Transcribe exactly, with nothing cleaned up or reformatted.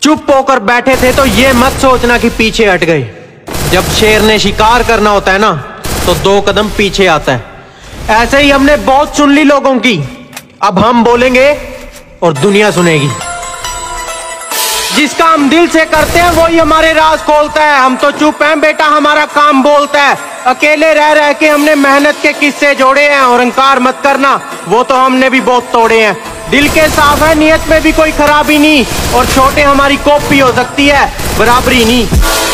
चुप होकर बैठे थे तो ये मत सोचना कि पीछे हट गए। जब शेर ने शिकार करना होता है ना तो दो कदम पीछे आता है। ऐसे ही हमने बहुत सुन ली लोगों की, अब हम बोलेंगे और दुनिया सुनेगी। जिसका हम दिल से करते हैं वही हमारे राज खोलता है। हम तो चुप हैं बेटा, हमारा काम बोलता है। अकेले रह रह के हमने मेहनत के किस्से जोड़े हैं, और अहंकार मत करना, वो तो हमने भी बहुत तोड़े हैं। दिल के साफ है, नियत में भी कोई खराबी नहीं, और छोटे हमारी कॉपी हो सकती है, बराबरी नहीं।